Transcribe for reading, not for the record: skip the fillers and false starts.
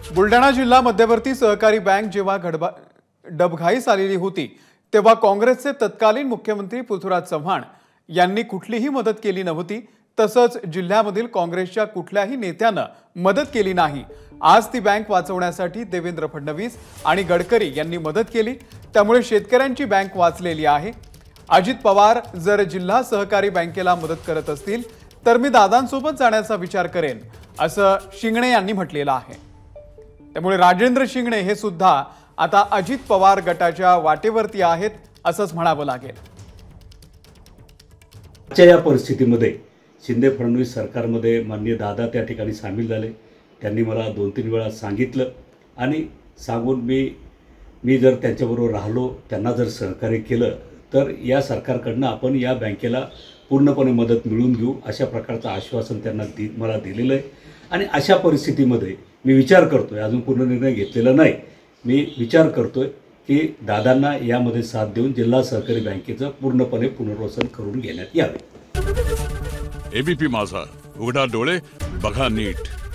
बुलढाणा जिल्हा मध्यवर्ती सहकारी बँक जेव्हा डबघाईस आलेली होती तेव्हा काँग्रेसचे तत्कालीन मुख्यमंत्री पृथ्वीराज चव्हाण यांनी कुठलीही मदत केली नव्हती। तसंच जिल्ह्यामधील काँग्रेसच्या कुठल्याही नेत्यानं मदत केली नाही। आज ती बँक वाचवण्यासाठी देवेंद्र फडणवीस आणि गडकरी यांनी मदत केली, त्यामुळे शेतकऱ्यांची बँक वाचलेली आहे। अजित पवार जर जिल्हा सहकारी बँकेला मदत करत असतील तर मी दादांसोबत जाण्याचा विचार करेन, असं शिंगणे यांनी म्हटलेलं आहे। त्यामुळे राजेंद्र शिंगणे हे सुद्धा आता अजित पवार गटाच्या वाटेवरती आहेत असंच म्हणावं लागेल। आजच्या या परिस्थितीमध्ये शिंदे फडणवीस सरकारमध्ये माननीय दादा त्या ठिकाणी सामील झाले। त्यांनी मला 2-3 वेळा सांगितलं आणि सांगून मी जर त्यांच्याबरोबर राहिलो, त्यांना जर सहकार्य केलं तर या सरकारकडनं आपण या बँकेला पूर्णपणे मदत मिळवून घेऊ, अशा प्रकारचं आश्वासन त्यांना मला दिलेलं आहे। आणि अशा परिस्थितीमध्ये मी विचार करतोय, अजून पूर्ण निर्णय घेतलेला नाही, मी विचार करतोय की दादांना यामध्ये साथ देऊन जिल्हा सहकारी बँकेचं पूर्णपणे पुनर्वसन करून घेण्यात यावे। एबीपी माझा, उघडा डोळे बघा नीट।